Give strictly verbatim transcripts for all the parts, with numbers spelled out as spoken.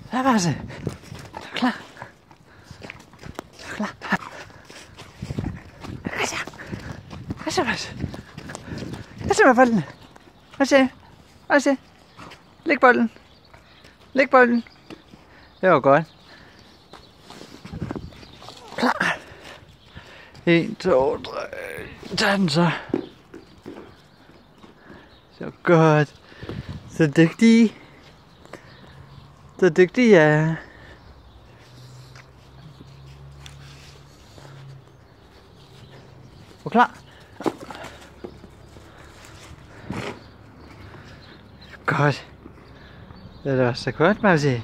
Hvad var det? Klar. Klar. Hvad så? Hvad så, hvad så? Hvad så med bolden? Hvad så? Hvad så? Læg bolden. Læg bolden. Det var godt. Klar. En, to, tre. Tag den så. Så godt. Så dygtig. Så dygtig, ja. Og klar. Godt. Det er da så godt, må jeg sige.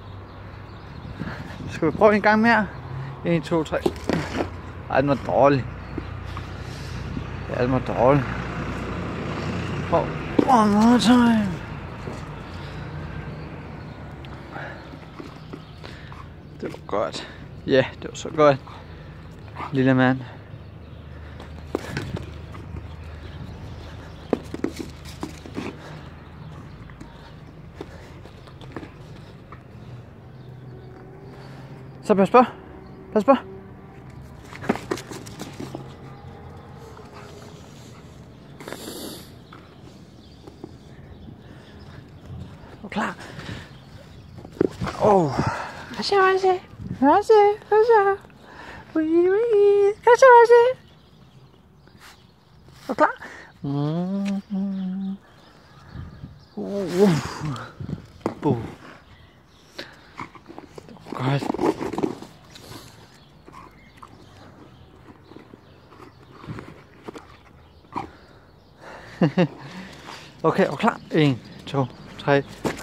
Skal vi prøve en gang mere? en, to, tre. Ej, den var dårlig. Ja, den var dårlig. Prøv. One more time. Det var godt. Ja, det var så godt. Lille mand. Så pas på. Pas på. Og klar. Åh. Oh. Hvad så, hvad så? Hvad så? Hvad så? Hvad så, hvad så? Og klar. Mm-hmm. Uh. Boom. Godt. Okay, og klar. en, to, tre.